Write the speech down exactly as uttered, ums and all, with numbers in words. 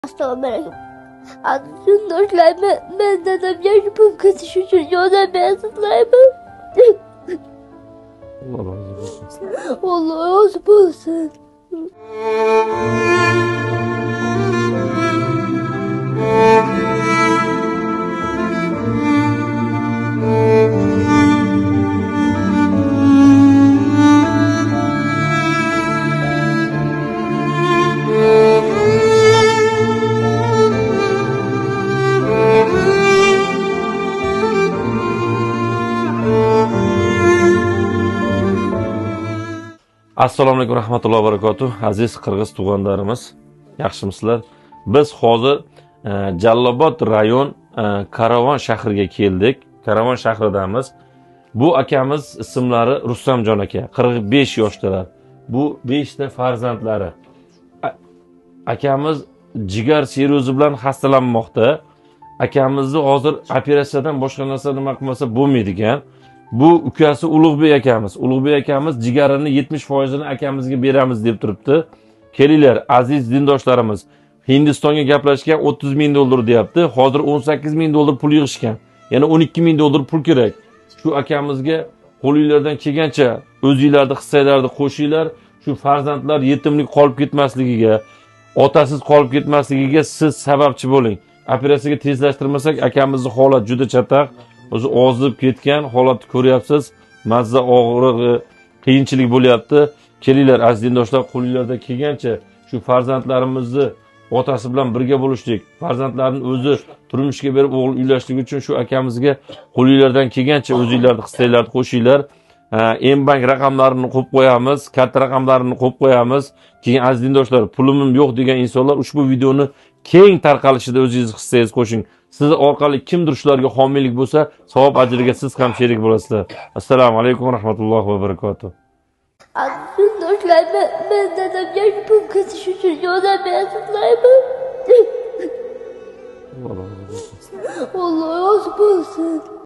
Assalomu alaykum. Aziz yurtdoshlar, men, men dadamga shu pul ketish uchun yordam bersizlarmi? Allah razı olsun. Allah razı olsun. Assalomu alaykum rahmatullohi va barakatuh. Aziz qirg'iz tug'anlarimiz, yaxshimisizlar? Biz hozir e, Jalolobod rayon e, Karavon shahriga keldik. Karavon shahridamiz. Bu akamiz ismlari Rustamjon aka, qirq besh yoshdalar. Bu besh ta farzandlari. Akamiz jigar sirozi bilan xastalanmoqda. Akamizni hozir operatsiyadan boshqa narsa nima qilmasa bo'lmaydi ekan. Bu ukasi Ulug'bek akamiz. Ulug'bek akamiz jigarini yetmish foizini akamizga beramiz deb turibdi. Kelinglar aziz dindoshlarimiz. Hindistonga gaplashgan o'ttiz ming dollar deyapti. Hozir o'n sakkiz ming dollar pul yig'ishgan. Yana o'n ikki ming dollar pul kerak. Shu akamizga qo'lingizdan kelgancha o'zingizlarning hissalaringizni qo'shinglar. Shu farzandlar yetimlik qolib ketmasligiga, otasiz qolib ketmasligiga siz sababchi bo'ling. Operatsiyaga tezlashtirmasak akamizning holati juda chataq. O'zi ozib ketgan holatni ko'ryapsiz. Mazza og'rig'i, qiyinchilik bo'lyapti. Kelinglar aziz dindoshlar, qo'lingizdan kelgancha shu farzandlarimizni otasi bilan birga bo'lishlik, farzandlarning o'zi turmushga berib o'g'il uylashlik uchun shu akamizga qo'lingizdan kelgancha o'zingizlarning hissalaringizni qo'shinglar. M-bank raqamlarini qo'yib qo'yamiz, katta raqamlarini qo'yib qo'yamiz. Keyin aziz dindoshlar, pulim yo'q degan insonlar ushbu videoni keng tarqalishida o'zingiz hissangizni qo'shing. Siz orqali kimdir shularga homiylik bo'lsa, savob ajriga siz ham sherik bo'lasizlar. Assalomu alaykum va rahmatullohi va barakatuh. Aziz yurtdoshlar, men, men dadamga shu pul ketish uchun yordam bersizlarmi? Allah razı olsun. Allah razı olsun.